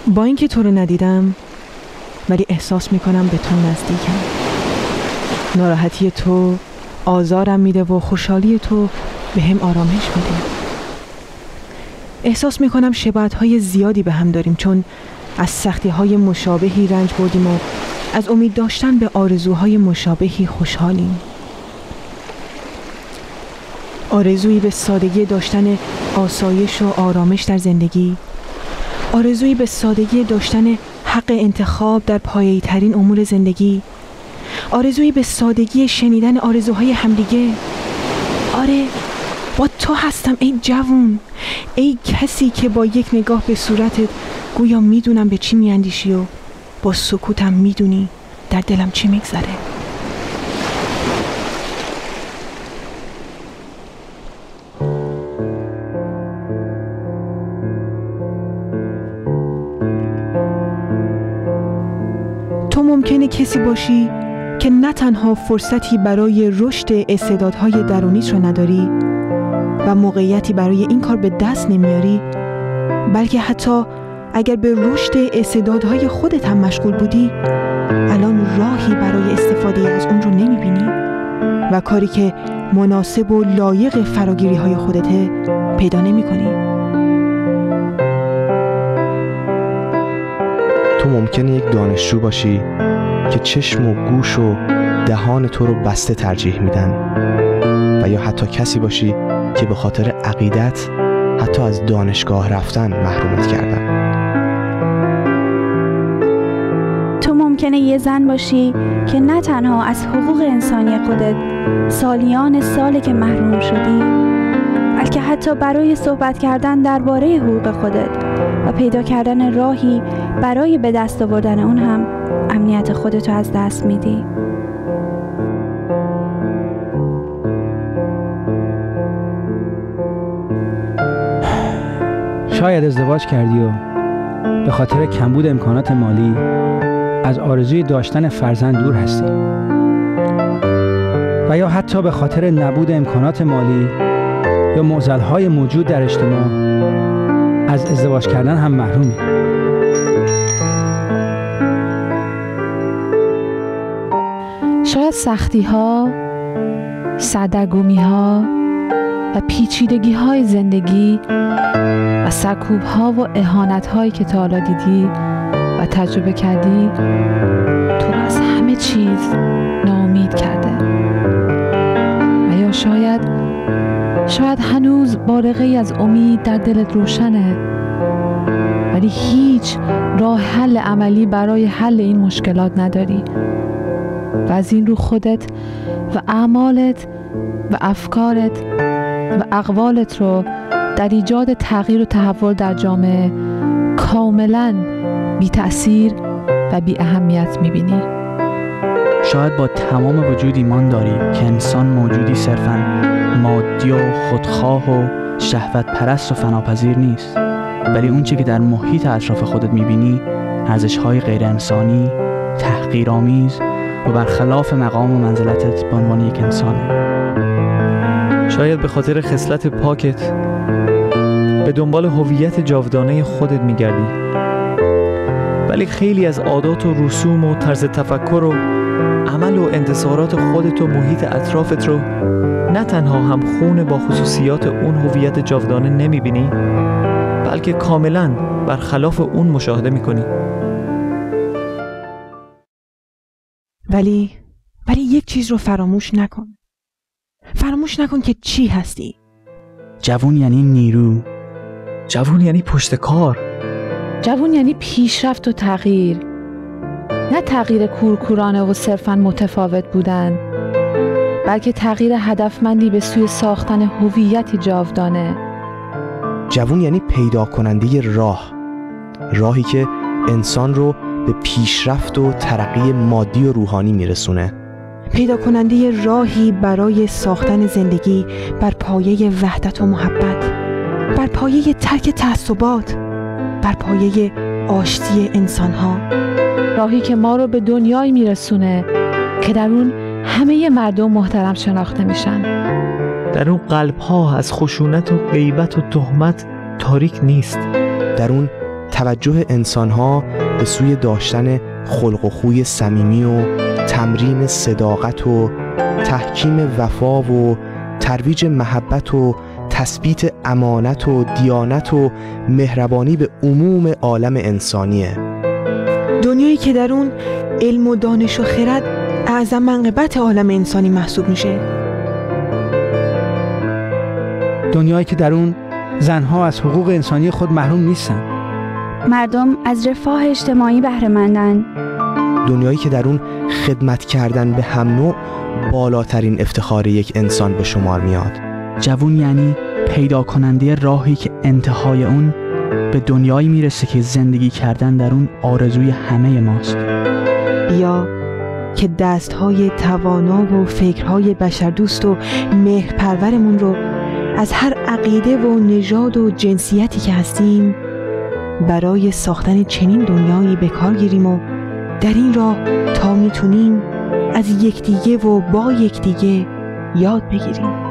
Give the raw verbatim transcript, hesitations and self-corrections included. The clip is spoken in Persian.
با اینکه تو رو ندیدم ولی احساس میکنم به تو نزدیکم. ناراحتی تو آزارم میده و خوشحالی تو به هم آرامش میده. احساس میکنم شباهت‌های زیادی به هم داریم، چون از سختی‌های مشابهی رنج بردیم و از امید داشتن به آرزوهای مشابهی خوشحالیم. آرزویی به سادگی داشتن آسایش و آرامش در زندگی، آرزویی به سادگی داشتن حق انتخاب در پایه‌ای ترین امور زندگی، آرزویی به سادگی شنیدن آرزوهای همدیگه. آره، با تو هستم ای جوون، ای کسی که با یک نگاه به صورتت گویا میدونم به چی میاندیشی و با سکوتم میدونی در دلم چی میگذره. تو ممکنه کسی باشی که نه تنها فرصتی برای رشد استعدادهای درونیت رو نداری و موقعیتی برای این کار به دست نمیاری، بلکه حتی اگر به رشد استعدادهای خودت هم مشغول بودی، الان راهی برای استفاده از اون رو نمیبینی و کاری که مناسب و لایق فراگیری های خودته پیدا نمی کنی. تو ممکنه یک دانشجو باشی که چشم و گوش و دهان تو رو بسته ترجیح میدن، و یا حتی کسی باشی که به خاطر عقیدت حتی از دانشگاه رفتن محرومت کردن. تو ممکنه یه زن باشی که نه تنها از حقوق انسانی خودت سالیان ساله که محروم شدی، بلکه حتی برای صحبت کردن درباره حقوق خودت و پیدا کردن راهی برای به دست آوردن اون هم امنیت خودتو از دست میدی. شاید ازدواج کردی و به خاطر کمبود امکانات مالی از آرزوی داشتن فرزند دور هستی، و یا حتی به خاطر نبود امکانات مالی یا معضل‌های موجود در اجتماع از ازدواج کردن هم محرومی. شاید سختی‌ها، سردرگمی‌ها و پیچیدگی‌های زندگی و سرکوب‌ها و اهانت‌هایی که تا حالا دیدی و تجربه کردی تو رو از همه چیز ناامید کرده، و یا شاید شاید هنوز بارقه‌ای از امید در دلت روشنه، ولی هیچ راه حل عملی برای حل این مشکلات نداری و از این رو خودت و اعمالت و افکارت و اقوالت رو در ایجاد تغییر و تحول در جامعه کاملاً بی تأثیر و بی اهمیت میبینی. شاید با تمام وجود ایمان داری که انسان موجودی صرفاً مادی و خودخواه و شهوت پرست و فناپذیر نیست، ولی اون چی که در محیط اطراف خودت میبینی ارزش‌های غیر انسانی، تحقیرآمیز و برخلاف مقام و منزلتت به عنوان یک انسانه. شاید به خاطر خصلت پاکت به دنبال هویت جاودانه خودت میگردی، ولی خیلی از عادات و رسوم و طرز تفکر و عمل و انتصارات خودت و محیط اطرافت رو نه تنها همخون با خصوصیات اون هویت جاودانه نمیبینی، بلکه کاملاً برخلاف اون مشاهده میکنی. ولی ولی یک چیز رو فراموش نکن. فراموش نکن که چی هستی. جوون یعنی نیرو، جوون یعنی پشت کار، جوون یعنی پیشرفت و تغییر، نه تغییر کورکورانه و صرفاً متفاوت بودن، بلکه تغییر هدفمندی به سوی ساختن هویتی جاودانه. جوون یعنی پیدا کننده راه، راهی که انسان رو به پیشرفت و ترقی مادی و روحانی میرسونه. پیدا کننده راهی برای ساختن زندگی بر پایه وحدت و محبت، بر پایه ترک تعصبات، بر پایه آشتی انسان‌ها. راهی که ما رو به دنیایی میرسونه که در اون همه مردم محترم شناخته میشن. در اون قلب‌ها از خشونت و غیبت و تهمت تاریک نیست. در اون توجه انسانها به سوی داشتن خلق و خوی صمیمی و تمرین صداقت و تحکیم وفا و ترویج محبت و تثبیت امانت و دیانت و مهربانی به عموم عالم انسانیه. دنیایی که در اون علم و دانش و خرد اعظم منقبت عالم انسانی محسوب میشه. دنیایی که در اون زنها از حقوق انسانی خود محروم نیستن. مردم از رفاه اجتماعی بهره مندن. دنیایی که در اون خدمت کردن به هم نوع بالاترین افتخار یک انسان به شمار میاد. جوون یعنی پیدا کننده راهی که انتهای اون به دنیایی میرسه که زندگی کردن در اون آرزوی همه ماست. بیا که دستهای توانا و فکرهای بشردوست و مهرپرورمون رو از هر عقیده و نژاد و جنسیتی که هستیم برای ساختن چنین دنیایی به کار گیریم و در این راه تا میتونیم از یکدیگه و با یکدیگه یاد بگیریم.